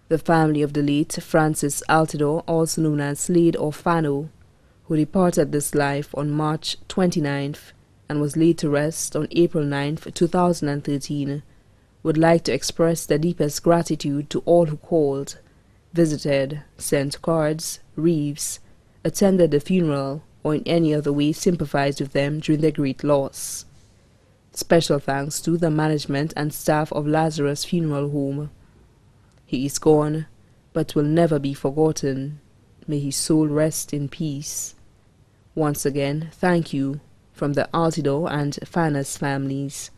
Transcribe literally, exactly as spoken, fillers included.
The family of the late Francis Altidore, also known as Slade or Fano, who departed this life on March twenty-ninth and was laid to rest on April ninth, two thousand thirteen, would like to express their deepest gratitude to all who called, visited, sent cards, wreaths, attended the funeral, or in any other way sympathized with them during their great loss. Special thanks to the management and staff of Lazarus Funeral Home. He is gone, but will never be forgotten. May his soul rest in peace. Once again, thank you from the Altidore and Fanas families.